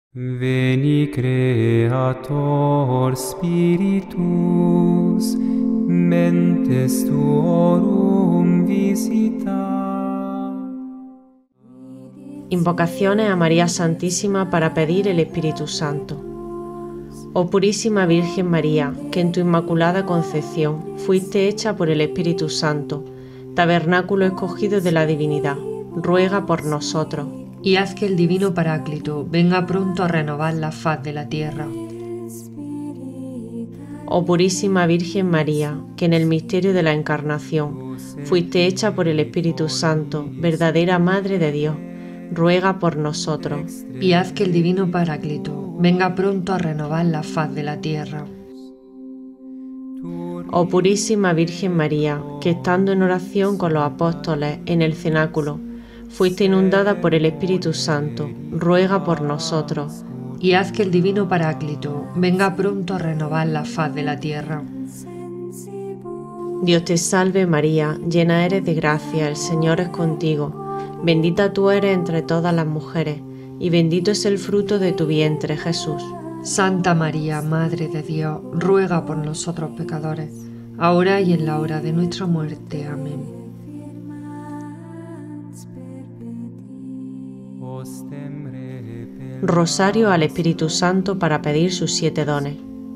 Veni Creator Spiritus, mentes tuorum visita. Invocaciones a María Santísima para pedir el Espíritu Santo. Oh Purísima Virgen María, que en tu Inmaculada Concepción fuiste hecha por el Espíritu Santo, tabernáculo escogido de la divinidad, ruega por nosotros. Y haz que el Divino Paráclito venga pronto a renovar la faz de la tierra. Oh Purísima Virgen María, que en el misterio de la Encarnación fuiste hecha por el Espíritu Santo, verdadera Madre de Dios, ruega por nosotros. Y haz que el Divino Paráclito venga pronto a renovar la faz de la tierra. Oh Purísima Virgen María, que estando en oración con los apóstoles en el cenáculo, fuiste inundada por el Espíritu Santo, ruega por nosotros. Y haz que el Divino Paráclito venga pronto a renovar la faz de la tierra. Dios te salve María, llena eres de gracia, el Señor es contigo. Bendita tú eres entre todas las mujeres, y bendito es el fruto de tu vientre, Jesús. Santa María, Madre de Dios, ruega por nosotros pecadores, ahora y en la hora de nuestra muerte. Amén. Rosario al Espíritu Santo para pedir sus 7 dones.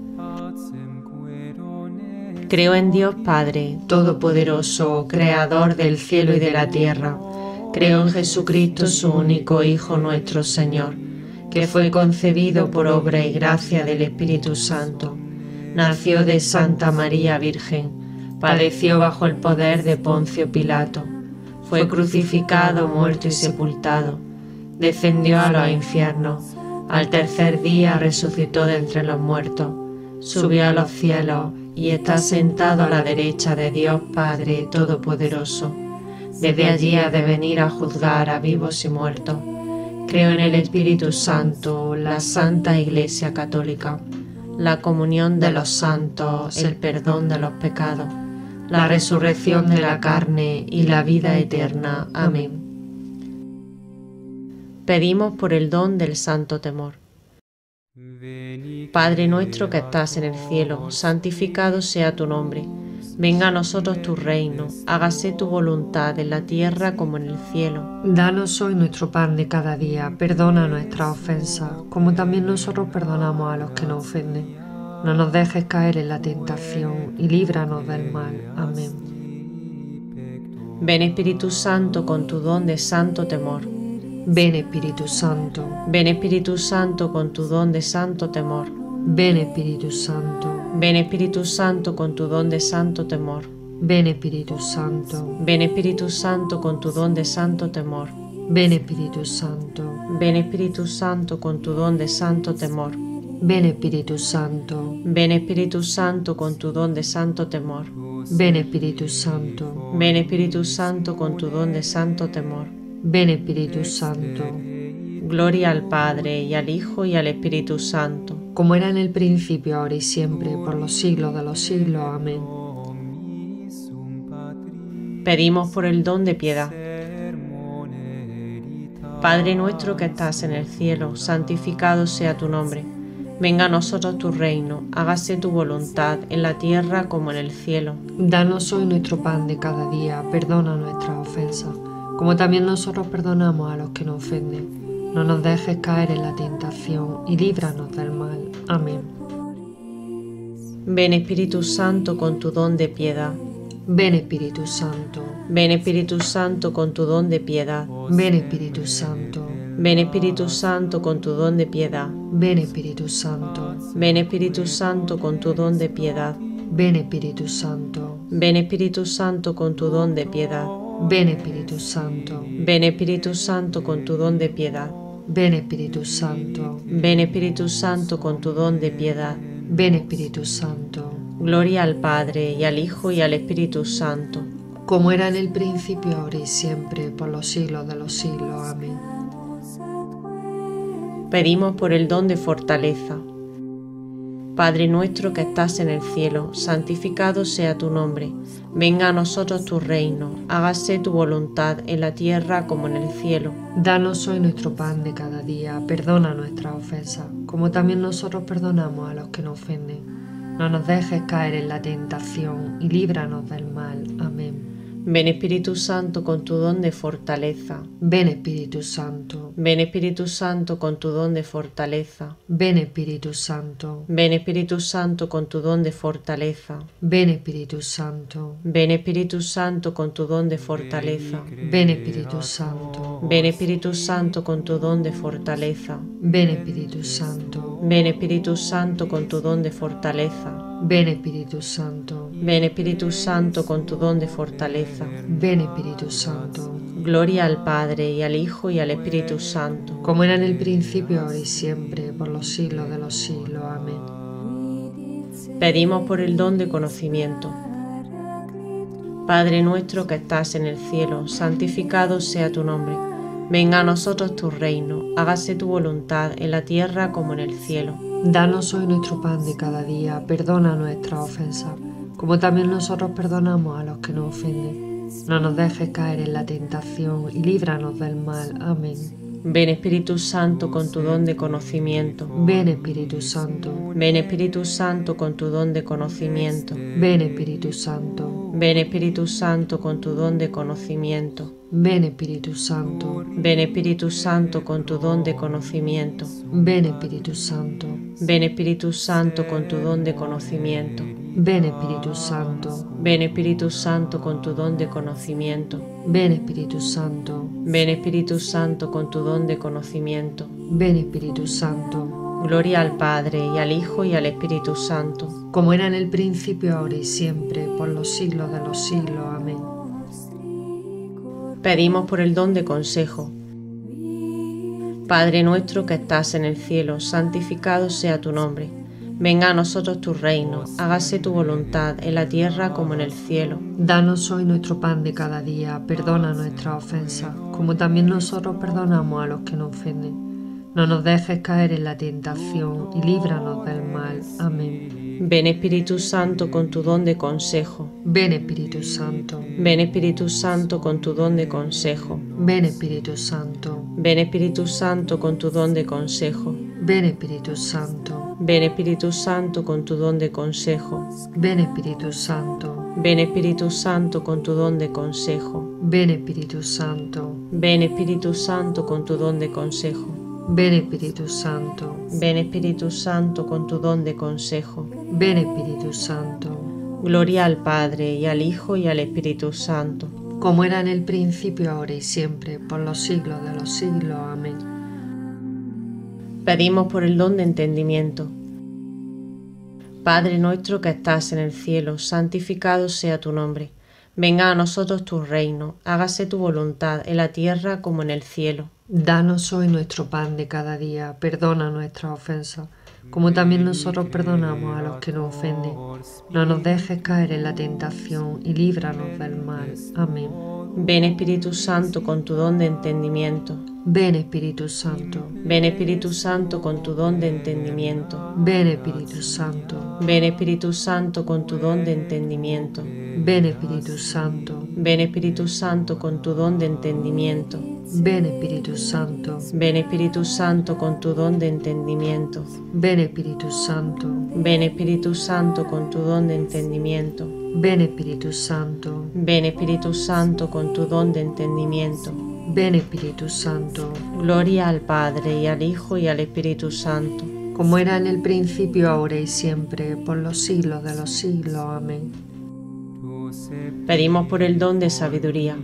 Creo en Dios Padre, Todopoderoso, Creador del cielo y de la tierra. Creo en Jesucristo, su único Hijo nuestro Señor, que fue concebido por obra y gracia del Espíritu Santo. Nació de Santa María Virgen, padeció bajo el poder de Poncio Pilato, fue crucificado, muerto y sepultado. Descendió a los infiernos, al tercer día resucitó de entre los muertos, subió a los cielos y está sentado a la derecha de Dios Padre Todopoderoso. Desde allí ha de venir a juzgar a vivos y muertos. Creo en el Espíritu Santo, la Santa Iglesia Católica, la comunión de los santos, el perdón de los pecados, la resurrección de la carne y la vida eterna. Amén. Pedimos por el don del santo temor. Padre nuestro que estás en el cielo, santificado sea tu nombre. Venga a nosotros tu reino, hágase tu voluntad en la tierra como en el cielo. Danos hoy nuestro pan de cada día, perdona nuestras ofensas, como también nosotros perdonamos a los que nos ofenden. No nos dejes caer en la tentación y líbranos del mal. Amén. Ven Espíritu Santo con tu don de santo temor. Ven Espíritu Santo. Ven Espíritu Santo con tu don de santo temor. Ven Espíritu Santo. Ven Espíritu Santo con tu don de santo temor. Ven Espíritu Santo. Ven Espíritu Santo con tu don de santo temor. Ven Espíritu Santo. Ven Espíritu Santo con tu don de santo temor. Ven Espíritu Santo. Ven Espíritu Santo con tu don de santo temor. Ven Espíritu Santo. Ven Espíritu Santo con tu don de santo temor. Ven Espíritu Santo. Gloria al Padre, y al Hijo, y al Espíritu Santo. Como era en el principio, ahora y siempre, por los siglos de los siglos. Amén. Pedimos por el don de piedad. Padre nuestro que estás en el cielo, santificado sea tu nombre. Venga a nosotros tu reino, hágase tu voluntad en la tierra como en el cielo. Danos hoy nuestro pan de cada día, perdona nuestras ofensas, como también nosotros perdonamos a los que nos ofenden. No nos dejes caer en la tentación y líbranos del mal. Amén. Ven Espíritu Santo con tu don de piedad. Ven Espíritu Santo. Ven Espíritu Santo con tu don de piedad. Ven Espíritu Santo. Ven Espíritu Santo con tu don de piedad. Ven Espíritu Santo. Ven Espíritu Santo con tu don de piedad. Ven Espíritu Santo. Ven Espíritu Santo con tu don de piedad. Ven Espíritu Santo. Ven Espíritu Santo con tu don de piedad. Ven Espíritu Santo. Ven Espíritu Santo con tu don de piedad. Ven Espíritu Santo. Gloria al Padre, y al Hijo, y al Espíritu Santo. Como era en el principio, ahora y siempre, por los siglos de los siglos. Amén. Pedimos por el don de fortaleza. Padre nuestro que estás en el cielo, santificado sea tu nombre. Venga a nosotros tu reino, hágase tu voluntad en la tierra como en el cielo. Danos hoy nuestro pan de cada día, perdona nuestras ofensas, como también nosotros perdonamos a los que nos ofenden. No nos dejes caer en la tentación y líbranos del mal. Amén. Ven Espíritu Santo con tu don de fortaleza. Ven Espíritu Santo. Ven Espíritu Santo con tu don de fortaleza. Ven Espíritu Santo. Ven Espíritu Santo con tu don de fortaleza. Ven Espíritu Santo. Ven Espíritu Santo con tu don de fortaleza. Ven Espíritu Santo. Ven Espíritu Santo con tu don de fortaleza. Ven Espíritu Santo. Ven Espíritu Santo con tu don de fortaleza. Ven Espíritu Santo. Ven Espíritu Santo con tu don de fortaleza. Ven Espíritu Santo. Gloria al Padre y al Hijo y al Espíritu Santo. Como era en el principio, ahora y siempre, por los siglos de los siglos. Amén. Pedimos por el don de conocimiento. Padre nuestro que estás en el cielo, santificado sea tu nombre. Venga a nosotros tu reino, hágase tu voluntad en la tierra como en el cielo. Danos hoy nuestro pan de cada día, perdona nuestras ofensas, como también nosotros perdonamos a los que nos ofenden. No nos dejes caer en la tentación y líbranos del mal. Amén. Ven Espíritu Santo con tu don de conocimiento. Ven Espíritu Santo. Ven Espíritu Santo con tu don de conocimiento. Ven Espíritu Santo. Ven Espíritu Santo con tu don de conocimiento. Ven Espíritu Santo. Ven Espíritu Santo con tu don de conocimiento. Ven Espíritu Santo. Ven Espíritu Santo con tu don de conocimiento. Ven Espíritu Santo. Ven Espíritu Santo con tu don de conocimiento. Ven Espíritu Santo. Ven Espíritu Santo con tu don de conocimiento. Ven Espíritu Santo. Gloria al Padre y al Hijo y al Espíritu Santo. Como era en el principio, ahora y siempre, por los siglos de los siglos. Amén. Pedimos por el don de consejo. Padre nuestro que estás en el cielo, santificado sea tu nombre. Venga a nosotros tu reino, hágase tu voluntad en la tierra como en el cielo. Danos hoy nuestro pan de cada día, perdona nuestras ofensas, como también nosotros perdonamos a los que nos ofenden. No nos dejes caer en la tentación y líbranos del mal. Amén. Ven Espíritu Santo con tu don de consejo. Ven Espíritu Santo. Ven Espíritu Santo con tu don de consejo. Ven Espíritu Santo. Ven Espíritu Santo con tu don de consejo. Ven Espíritu Santo. Ven Espíritu Santo con tu don de consejo. Ven Espíritu Santo. Ven Espíritu Santo con tu don de consejo. Ven Espíritu Santo. Ven Espíritu Santo con tu don de consejo. Ven Espíritu Santo. Ven Espíritu Santo con tu don de consejo. Ven Espíritu Santo. Gloria al Padre y al Hijo y al Espíritu Santo. Como era en el principio, ahora y siempre, por los siglos de los siglos. Amén. Pedimos por el don de entendimiento. Padre nuestro que estás en el cielo, santificado sea tu nombre. Venga a nosotros tu reino, hágase tu voluntad en la tierra como en el cielo. Danos hoy nuestro pan de cada día, perdona nuestras ofensas, como también nosotros perdonamos a los que nos ofenden. No nos dejes caer en la tentación y líbranos del mal. Amén. Ven Espíritu Santo con tu don de entendimiento. Ven Espíritu Santo. Ven Espíritu Santo con tu don de entendimiento. Ven Espíritu Santo. Ven Espíritu Santo con tu don de entendimiento. Ven Espíritu Santo. Ven Espíritu Santo con tu don de entendimiento. Ven Espíritu Santo. Ven Espíritu Santo con tu don de entendimiento. Ven Espíritu Santo. Ven Espíritu Santo con tu don de entendimiento. Ven Espíritu Santo. Ven Espíritu Santo con tu don de entendimiento. Ven Espíritu Santo. Gloria al Padre y al Hijo y al Espíritu Santo. Como era en el principio, ahora y siempre, por los siglos de los siglos. Amén. Pedimos por el don de sabiduría.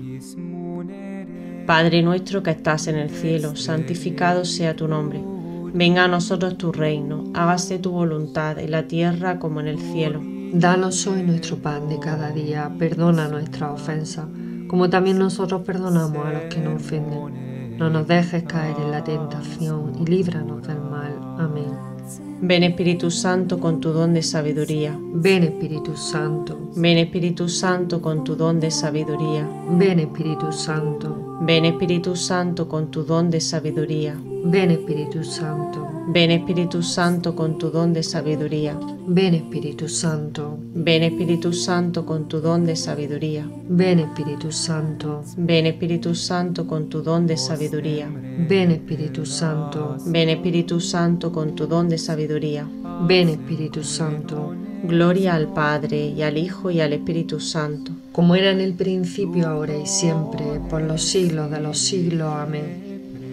Padre nuestro que estás en el cielo, santificado sea tu nombre. Venga a nosotros tu reino, hágase tu voluntad en la tierra como en el cielo. Danos hoy nuestro pan de cada día, perdona nuestras ofensas, como también nosotros perdonamos a los que nos ofenden. No nos dejes caer en la tentación y líbranos del mal. Amén. Ven Espíritu Santo con tu don de sabiduría. Ven Espíritu Santo. Ven Espíritu Santo con tu don de sabiduría. Ven Espíritu Santo. Ven Espíritu Santo con tu don de sabiduría. Ven Espíritu Santo. Ven Espíritu Santo con tu don de sabiduría. Ven Espíritu Santo. Ven Espíritu Santo con tu don de sabiduría. Ven Espíritu Santo. Ven Espíritu Santo con tu don de sabiduría. Ven Espíritu Santo. Ven Espíritu Santo con tu don de sabiduría. Ven Espíritu Santo. Gloria al Padre, y al Hijo, y al Espíritu Santo. Como era en el principio, ahora y siempre, por los siglos de los siglos. Amén.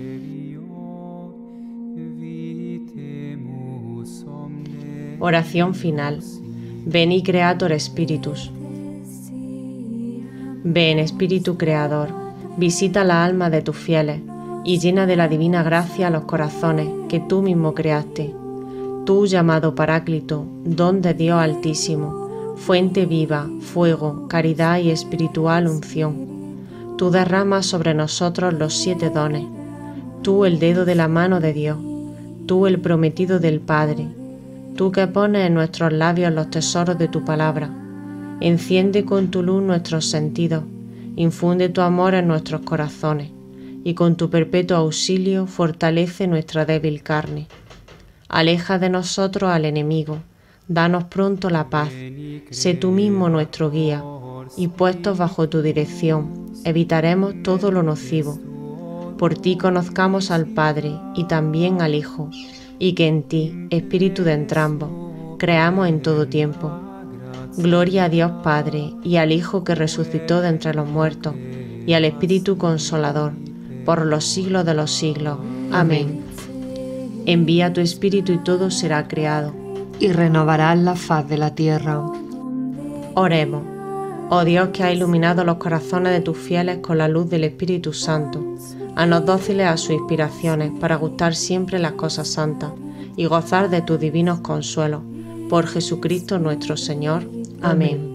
Oración final. Veni Creator Spiritus. Ven, Espíritu Creador, visita la alma de tus fieles y llena de la divina gracia los corazones que tú mismo creaste. Tú, llamado Paráclito, don de Dios Altísimo, fuente viva, fuego, caridad y espiritual unción. Tú derramas sobre nosotros los 7 dones. Tú, el dedo de la mano de Dios. Tú, el prometido del Padre. Tú que pones en nuestros labios los tesoros de tu palabra. Enciende con tu luz nuestros sentidos, infunde tu amor en nuestros corazones, y con tu perpetuo auxilio fortalece nuestra débil carne. Aleja de nosotros al enemigo, danos pronto la paz, sé tú mismo nuestro guía, y puestos bajo tu dirección, evitaremos todo lo nocivo. Por ti conozcamos al Padre y también al Hijo, y que en ti, Espíritu de entrambos, creamos en todo tiempo. Gloria a Dios Padre, y al Hijo que resucitó de entre los muertos, y al Espíritu Consolador, por los siglos de los siglos. Amén. Envía tu Espíritu y todo será creado, y renovarás la faz de la tierra. Oremos. Oh Dios, que has iluminado los corazones de tus fieles con la luz del Espíritu Santo, haznos dóciles a sus inspiraciones para gustar siempre las cosas santas y gozar de tus divinos consuelos. Por Jesucristo nuestro Señor. Amén.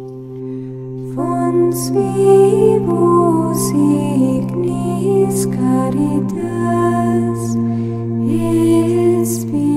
Fons vivus ignis caritas,